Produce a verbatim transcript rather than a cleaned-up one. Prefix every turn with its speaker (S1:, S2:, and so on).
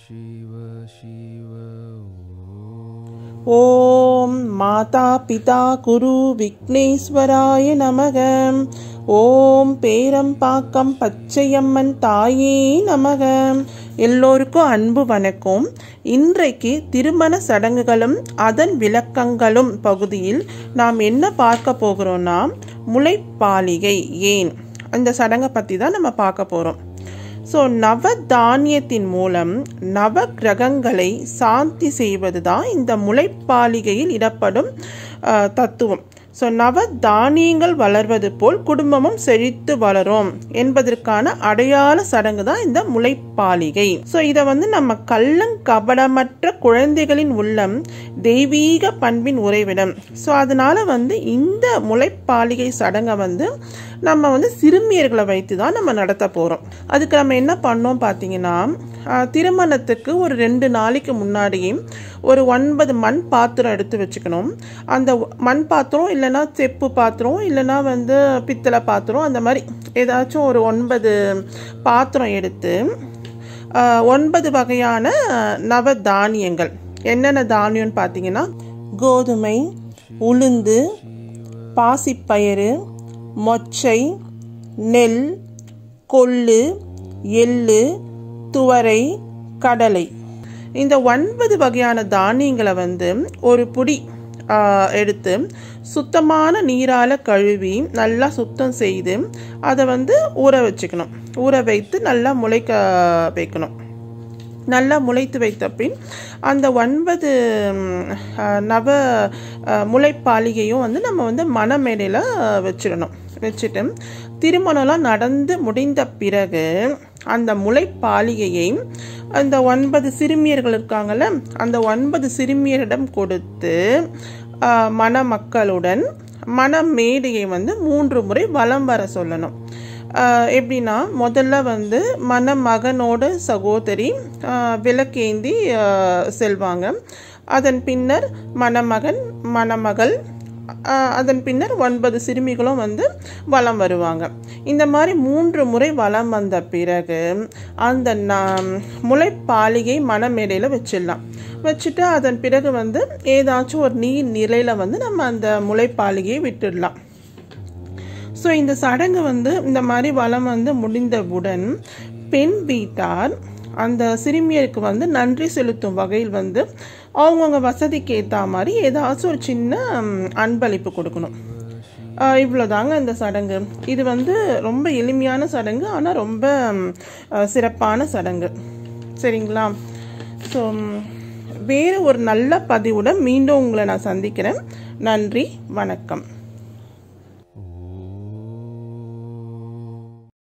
S1: Shiva Shiva
S2: ஓம் மாதா பிதா குரு விக்னேஸ்வராய நமக. ஓம் பேரம்பாக்கம் பச்சையம்மன் தாயே நமக. எல்லோருக்கும் அன்பு வணக்கம். இன்றைக்கு திருமண சடங்குகளும் அதன் விளக்கங்களும் பகுதியில் நாம் என்ன பார்க்க போகிறோம்னா, முளைப்பாலிகை ஏன் அந்த சடங்கை பற்றி தான் நம்ம பார்க்க போகிறோம். ஸோ நவ தானியத்தின் மூலம் நவ கிரகங்களை சாந்தி செய்வது தான் இந்த முளைப்பாலிகையில் இடப்படும் தத்துவம். ஸோ நவ தானியங்கள் வளர்வது போல் குடும்பமும் செழித்து வளரும் என்பதற்கான அடையாள சடங்கு தான் இந்த முளைப்பாலிகை. ஸோ இதை வந்து நம்ம கள்ளங்கபடமற்ற குழந்தைகளின் உள்ளம் தெய்வீக பண்பின் உறைவிடம். ஸோ அதனால வந்து இந்த முளைப்பாலிகை சடங்கை வந்து நம்ம வந்து சிறுமியர்களை வைத்து தான் நம்ம நடத்த போகிறோம். அதுக்கு நம்ம என்ன பண்ணோம் பார்த்தீங்கன்னா, திருமணத்துக்கு ஒரு ரெண்டு நாளைக்கு முன்னாடியே ஒரு ஒன்பது மண் பாத்திரம் எடுத்து வச்சுக்கணும். அந்த மண் பாத்திரம் இல்லைன்னா செப்பு பாத்திரம் இல்லைன்னா வந்து பித்தளை பாத்திரம், அந்த மாதிரி ஏதாச்சும் ஒரு ஒன்பது பாத்திரம் எடுத்து ஒன்பது வகையான நவ தானியங்கள், என்னென்ன தானியம்னு பார்த்தீங்கன்னா, கோதுமை, உளுந்து, பாசிப்பயிறு, மொச்சை, நெல், கொள்ளு, எள்ளு, துவரை, கடலை, இந்த ஒன்பது வகையான தானியங்களை வந்து ஒரு புடி எடுத்து சுத்தமான நீரால் கழுவி நல்லா சுத்தம் செய்து அதை வந்து ஊற வச்சுக்கணும். ஊற வைத்து நல்லா முளைக்க வைக்கணும். நல்லா முளைத்து வைத்த பின் அந்த ஒன்பது நவ முளைப்பாலிகையும் வந்து நம்ம வந்து மணமேடையில் வச்சிடணும். வச்சுட்டு திருமணம்லாம் நடந்து முடிந்த பிறகு அந்த முளைப்பாலிகையை அந்த ஒன்பது சிறுமியர்கள் இருக்காங்கள்ல, அந்த ஒன்பது சிறுமியரிடம் கொடுத்து மணமக்களுடன் மணமேடையை வந்து மூன்று முறை வலம் வர சொல்லணும். எப்படின்னா, முதல்ல வந்து மணமகனோட சகோதரி விளக்கேந்தி செல்வாங்க. அதன் பின்னர் மணமகன், மணமகள், அதன் பின்னர் ஒன்பது சிறுமிகளும் வந்து வலம் வருவாங்க. இந்த மாதிரி மூன்று முறை வலம் வந்த பிறகு அந்த முளைப்பாலிகை மணமேடையில் வச்சிடலாம். வச்சுட்டு அதன் பிறகு வந்து ஏதாச்சும் ஒரு நீர் நிலையில் வந்து நம்ம அந்த முளைப்பாலிகையை விட்டுடலாம். ஸோ இந்த சடங்கு வந்து இந்த மாதிரி வலம் வந்து முடிந்தவுடன் பெண் வீட்டார் அந்த சிறுமியருக்கு வந்து நன்றி செலுத்தும் வகையில் வந்து அவங்கவுங்க வசதிக்கு ஏற்ற மாதிரி ஏதாச்சும் ஒரு சின்ன அன்பளிப்பு கொடுக்கணும். இவ்வளோதாங்க இந்த சடங்கு. இது வந்து ரொம்ப எளிமையான சடங்கு, ஆனால் ரொம்ப சிறப்பான சடங்கு. சரிங்களா? ஸோ வேறு ஒரு நல்ல பதிவுடன் மீண்டும் உங்களை நான் சந்திக்கிறேன். நன்றி, வணக்கம்.